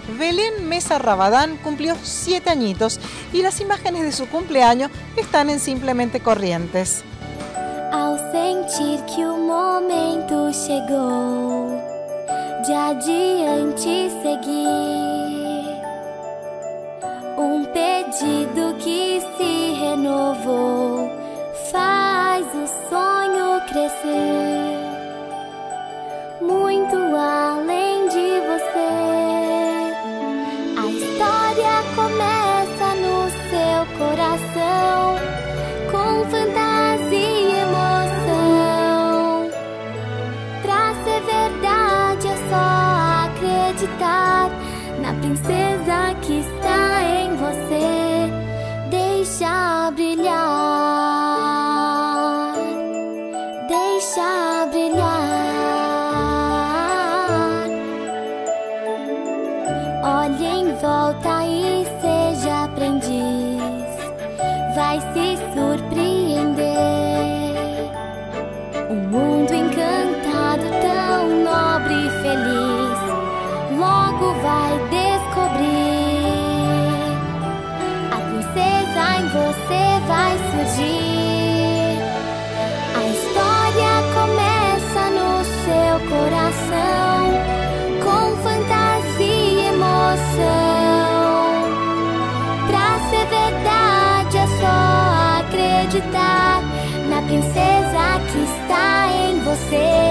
Belén Mesa Rabadán cumplió 7 añitos y las imágenes de su cumpleaños están en Simplemente Corrientes. Ao sentir que o momento chegou de adiante seguir, pedido que se renovou faz o sonho crescer muito além de você. A história começa no seu coração, com fantasia e emoção. Pra ser verdade é só acreditar na princesa que está em você. Deixa brilhar, deixa brilhar. Olhe em volta e seja aprendiz, vai se surpreender. Um mundo encantado, tão nobre e feliz, logo vai descobrir. A princesa em você vai surgir. A história começa no seu coração, com fantasia e emoção. Pra ser verdade é só acreditar na princesa que está em você.